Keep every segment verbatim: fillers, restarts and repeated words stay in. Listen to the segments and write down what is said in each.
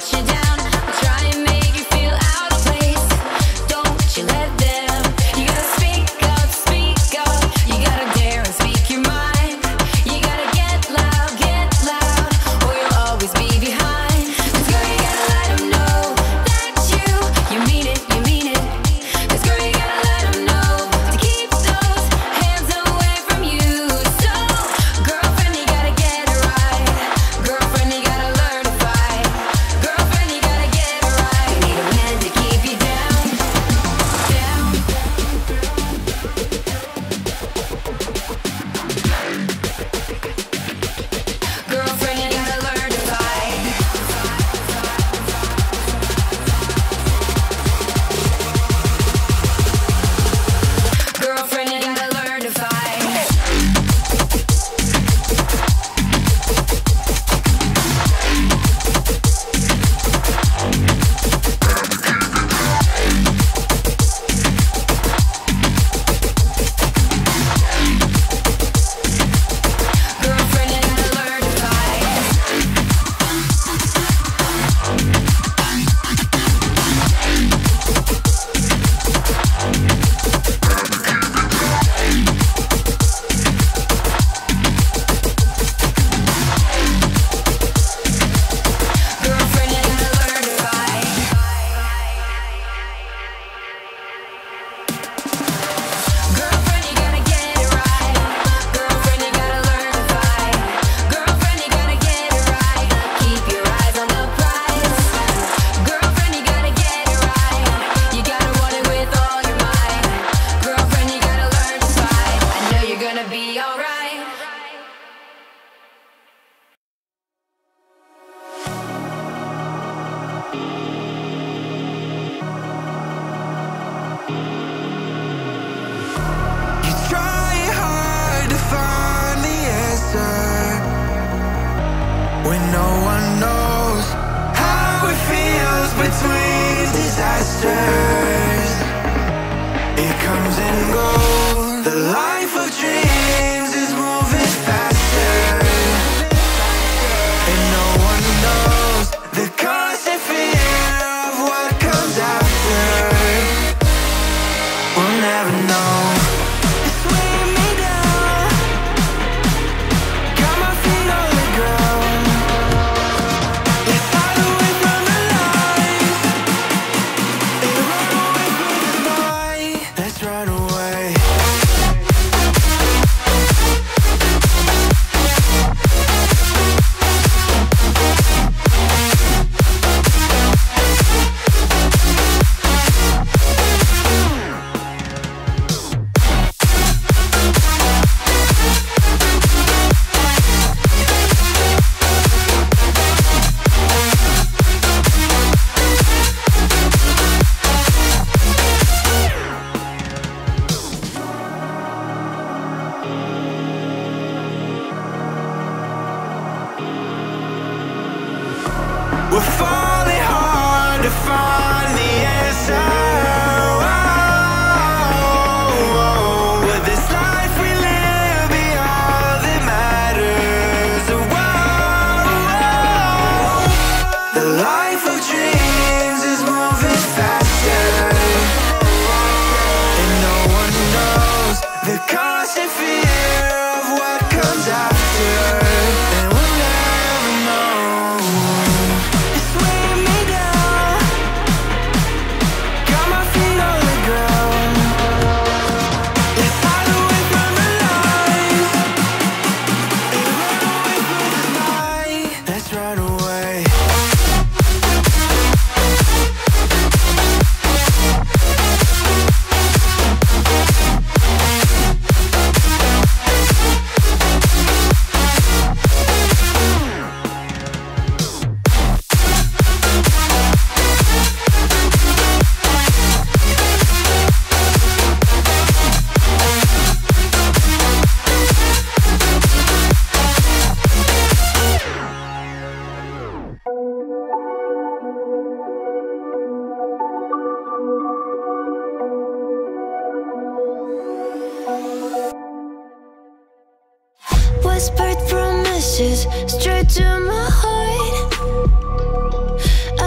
Whispered promises straight to my heart.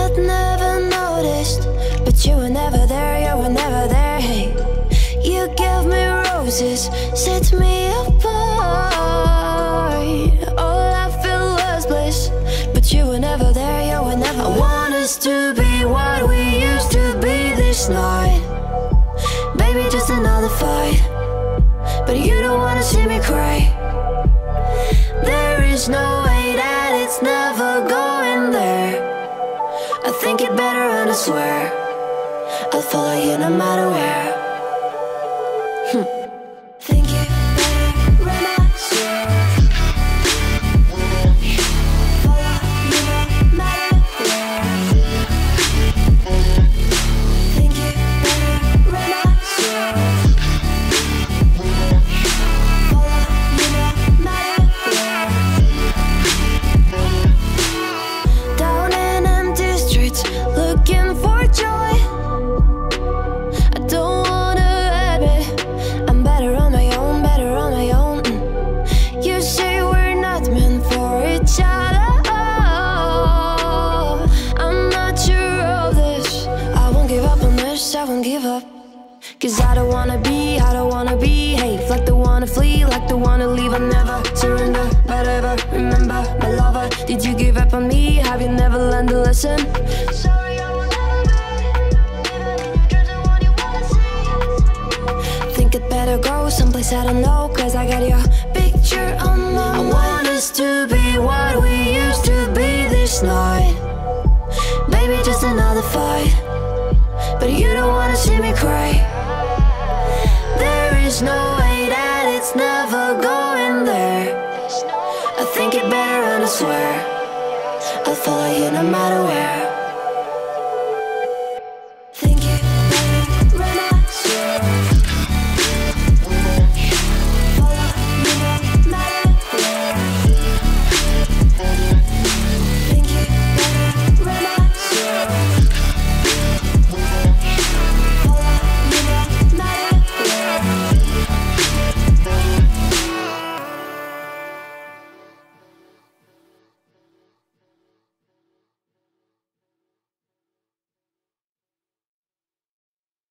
but you were never there, you were never there. Hey, you gave me roses, set me apart. All I felt was bliss, but you were never there, you were never there. I want us to be what we used to be this night. Baby, just another fight, but you don't wanna see me cry. There is no way that it's never going there. I think it better and I swear I'll follow you no matter where. Hm. Think it better and I swear follow you no matter where. Think it better and I swear follow you no matter where. Down in empty streets, looking for joy. I don't wanna admit I'm better on my own, better on my own. Mm. You say we're not meant for each other. I'm not sure of this. I won't give up on this, I won't give up. Cause I don't wanna be, I don't wanna behave like the wanna flee, like the wanna leave. I never surrender, but ever remember my lover. Did you give up on me? Have you never learned to listen? Sorry, I will never be even in your dreams, the one you wanna see. Think it better go someplace I don't know, cause I got your picture on my mind. I want us to be what we used to be this night.